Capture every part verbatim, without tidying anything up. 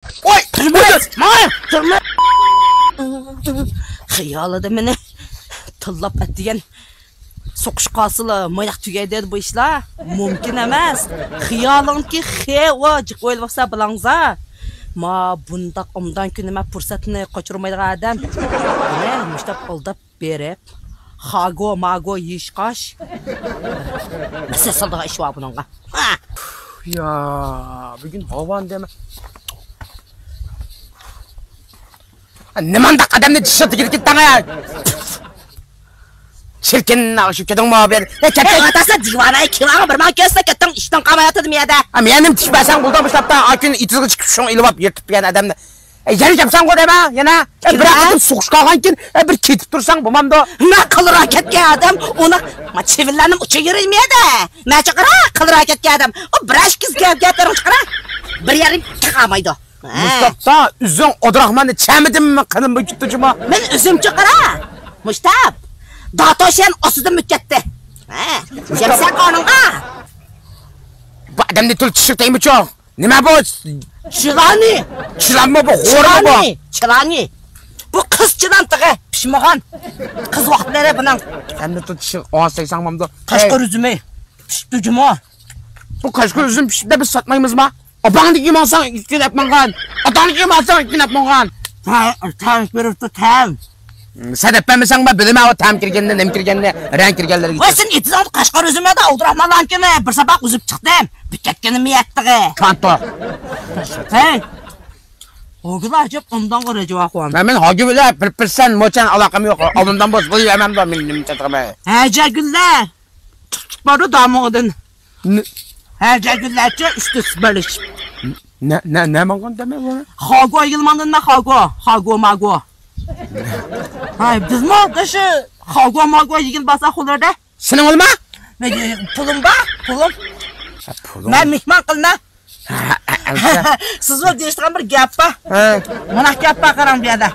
Oy! Turmaz! Maya! Turmaz! Xiyalida meni tillab atdigan so'qish qosili moyaq tugaydi bu ishlar mumkin emas. Xiyolingki xevo jiq o'ylasa bilangza. Ma bundaq umdan kunima fursatni qochirmaydigan odam. Ne, mushtab oldab berib, xago mago yishqash. Asasıldığı iş var bununla. Ha! Ya, bugün havan deme. Ne mandak adamını dışarı girip tane ya. Çirkin ağışıp kedin muhabir. Ne kedin atası divanayı kivanı bir man gözle kettin işten kamayatı ya da. Ama benim tişbesen buradan başlayıp da akün itizgi çıkıp şunu ilivap yırtıp bir adamını. E gel yapsan o deme yana. E bir adam soğuş kalkanken e bir ketip dursan bu mamda. Ne kılır haketke adam ona ma çevirlerim uça yürüyemiyor da. Ne çıkara kılır haketke adam. O biraz kız gevgetlerim çıkara. Bir yerim çıkamaydı. Mustafa üzüm odrahmanı çemedim mi kanım bu kütücüma? Ben üzüm çıkara. Mustafa. Datoşen osida mükketti. Ha, jemsak onunğa. Bu adam ne tür çişirteyim mi çok? Ne bu? Çılani. Çılan mı bu? Hora mı bu? Çılani. Bu kız çılantığı. Pişmağan. Kız vaxtları bunun. Sen de tür çişir. on seksen mamda. Kaşkır üzümü. Piştücüm o. Bu kaşkır üzüm pişti biz satmayımız mı? O bana dikim alsan iskin yapmangan. O tane dikim alsan iskin yapmangan. Tam verip de tam. Sen etmemesen ben bilmem o tam kirgenine, nem kirgenine, renk kirgenlere gidiyor. Sen itizam kaşkar üzüme de Abdurrahman'dan kimi bir sabah üzüp çıktım. Bütçetkeni mi yettiği? Kanto. Hey. Oğul acaba ondan göre cevap var. Ben hagi bile bir persen moçan alakam yok. Alından boz buyu hemen de benim çatırmaya. Hece güller. Çıkmadı damağıdın. Hece güllerce üstü bölüş. Ne ne ne mangan deme bu? Hago yılmandın da hago. Hago mago. Hay biz mi dışı hago mago yigil basak olur da? Senin olma? Pulum ba? Pulum. Ben mihman kılma. Siz o değiştiren bir gap ba? Mınak gap ba karan bir yada.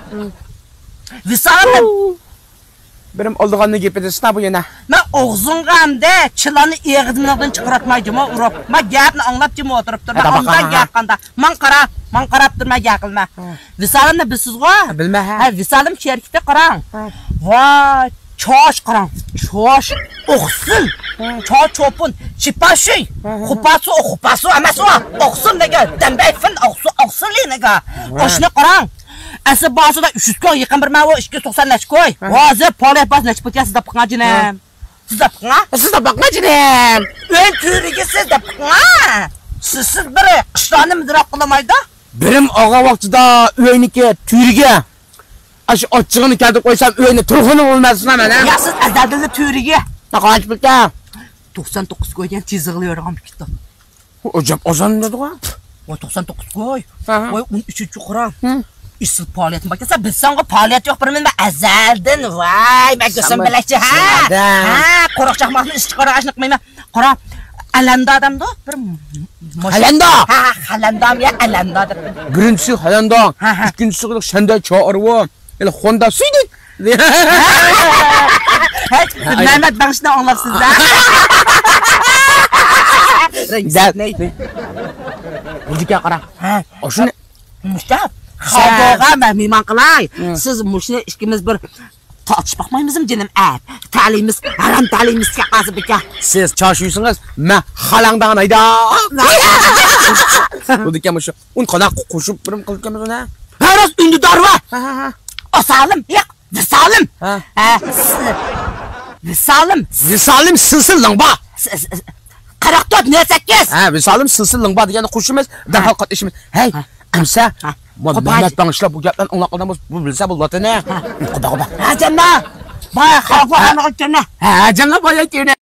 Visalım. Benim olduğunu gepedesine bu yana. Ben oğzunğam de çılanı eğidimlerden çıkartmaydım o urup. Ma gapni anlap jim oturup durma. Ondan gapkanda. Man qara, man qarap durma gaqilma. Visalım da bizsiz go? Bilme ha. Ha, visalım şerkifte qaran. Vay, çoş qaran. Çoş oqsun. Çoş çopun. Çipaşıy. Xupasu, xupasu emas o. Oqsun dege. Dembeyfin oqsu, oqsunli nega. Oşni qaran. Asıl başında üç yüz koy, yıkın bir mağo iki yüz doksan neç koy. Vazı polep bas neç pıtya siz de pıkına cinem. Siz de pıkına? Siz de pıkına cinem. Ön tüyrüge siz de pıkına. Siz siz biri kışlanı müdürap kılamaydı? Benim ağa vaxtıda öynike, tüyrüge. Aşı açığını geldi koysam öyne turğunu olmasın hemen ha. Ya siz azadili tüyrüge. Ne kaç pıtya? doksan dokuz koyken çizgiliyorum bir kitap. Hocam ozan dedi o? O doksan dokuz koy. O on üçüncü kuram. İşsiz faaliyetin bak ya biz sana faaliyet yok birinin ben ezeldin vay ben gözüm bilekçi ha ha korok çakmaklı iş çıkara aşınık mıyım kora alanda adam da bir alanda ha alandam ya alanda adam birincisi alanda ikincisi kılık sende çağırı ele Honda suydun hiç Mehmet ben şimdi anlarsınız da güzel ne bulduk ya kara o şu ne Mustafa Xaboğa mən miman qılay. Siz muşni ikimiz bir tartışıb baxmaymızım canım əb. Talimiz, haram talimiz qazı bika. Siz çarşıyısınız, mən xalangdan ayda. Bu dikəm şu. Un qana qoşub birim qılqamız nə? Qaras ündü darva. O salım, yox, visalım. Ha. Visalım. Visalım sılsın lamba. qirq to'rt nol sakkiz. Ha, visalım sılsın lamba degan qo'shimiz, dərhal qatnashimiz. Hey, amsa. Mehmet bağışla bu gapdan anlaqadamız bu bilsə bu latını. Qoba qoba. Ha canna. Baya xalqı anaq canna. Ha canna baya kene.